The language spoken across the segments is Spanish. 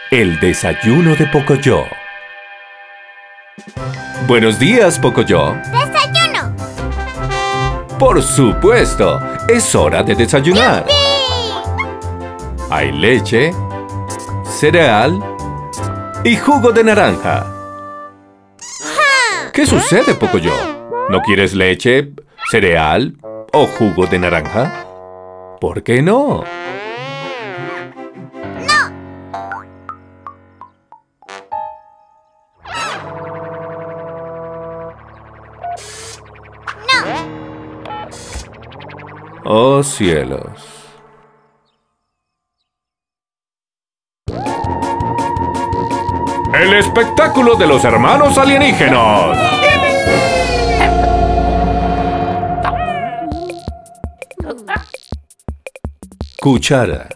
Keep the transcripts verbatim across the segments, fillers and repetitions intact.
El desayuno de Pocoyo. Buenos días, Pocoyo. ¡Desayuno! Por supuesto, es hora de desayunar. ¡Yupi! Hay leche, cereal y jugo de naranja. ¡Ja! ¿Qué sucede, Pocoyo? ¿No quieres leche, cereal o jugo de naranja? ¿Por qué no? Oh, cielos. El espectáculo de los hermanos alienígenas. Cuchara.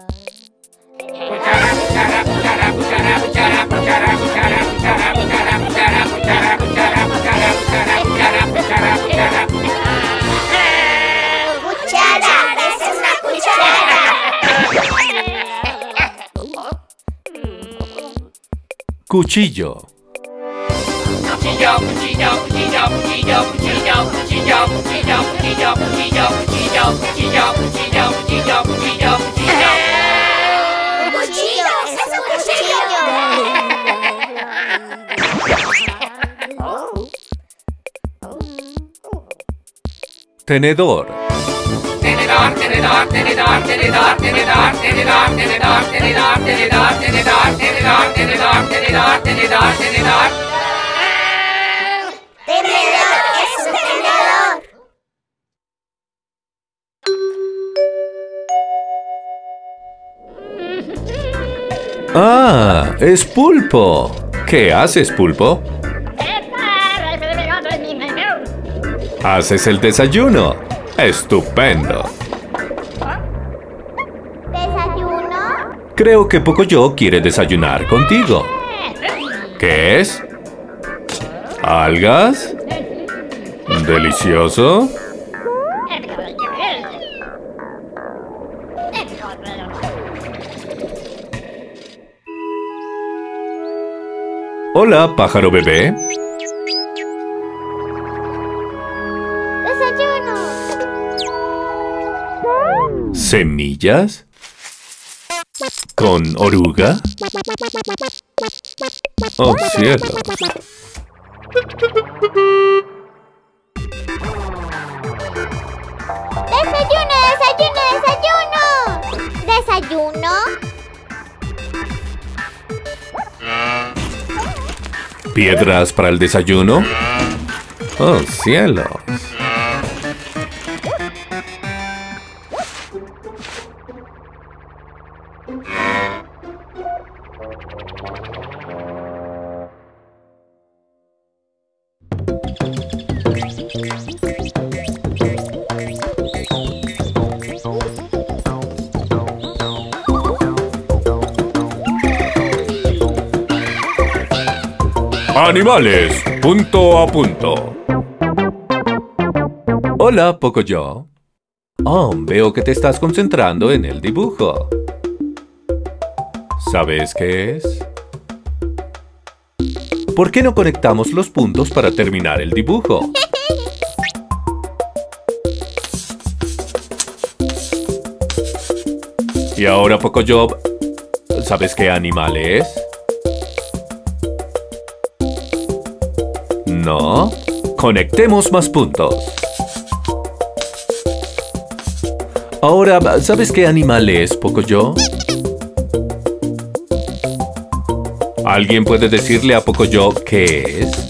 Cuchillo. Cuchillo, cuchillo, cuchillo, cuchillo, cuchillo, cuchillo, cuchillo, cuchillo, cuchillo, cuchillo, cuchillo, cuchillo, cuchillo, cuchillo, cuchillo. ¡Un cuchillo! ¡Es un cuchillo! Tenedor. Tenedor, tenedor, tenedor, tenedor, tenedor, tenedor, tenedor, tenedor, tenedor, tenedor, tenedor, tenedor, tenedor, tenedor, tenedor. ¡Tenedor! ¡Es un tenedor! Ah, es Pulpo. ¿Qué haces, Pulpo? Haces el desayuno. ¡Estupendo! ¿Desayuno? Creo que Pocoyo quiere desayunar contigo. ¿Qué es? ¿Algas? ¿Delicioso? Hola, pájaro bebé. ¡Desayuno! ¿Semillas? ¿Con oruga? ¡Oh, cielos! ¡Desayuno, desayuno, desayuno! ¿Desayuno? ¿Piedras para el desayuno? ¡Oh, cielos! Animales, punto a punto. Hola, Pocoyo. Oh, veo que te estás concentrando en el dibujo. ¿Sabes qué es? ¿Por qué no conectamos los puntos para terminar el dibujo? Y ahora, Pocoyo, ¿sabes qué animal es? No. Conectemos más puntos. Ahora, ¿sabes qué animal es, Pocoyo? ¿Alguien puede decirle a Pocoyo qué es?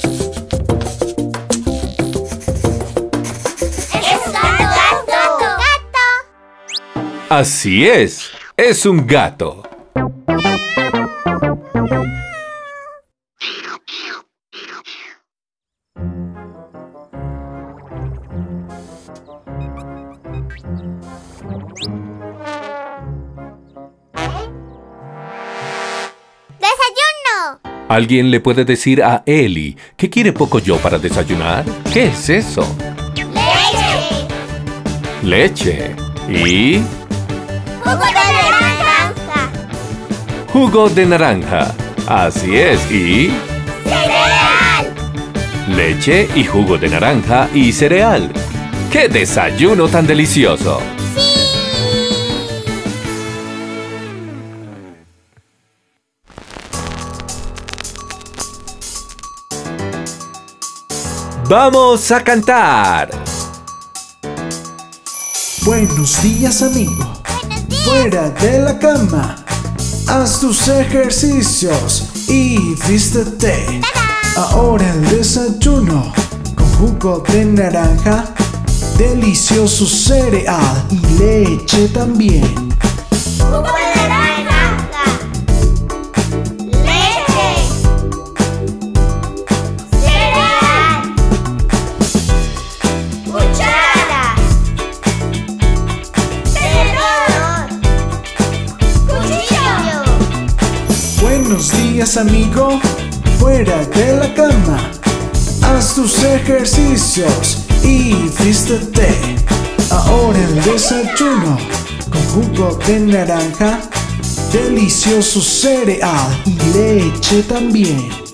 ¡Es un gato! ¡Gato! ¡Gato! Así es. Es un gato. ¡Desayuno! ¿Alguien le puede decir a Eli qué quiere Pocoyo para desayunar? ¿Qué es eso? ¡Leche! Leche. ¿Y? ¡Jugo de naranja! jugo de naranja. Así es, y... ¡Cereal! leche y jugo de naranja y cereal. ¡Qué desayuno tan delicioso! ¡Vamos a cantar! Buenos días, amigo. Fuera de la cama, haz tus ejercicios y vístete. Ahora el desayuno con jugo de naranja, delicioso cereal y leche también. ¡Jugo de naranja! ¡Leche! ¡Cereal! ¡Cuchara! ¡Tenedor! ¡Cuchillo! Buenos días, amigo. Fuera de la cama, haz tus ejercicios y vístete. Ahora el desayuno con jugo de naranja, delicioso cereal y leche también.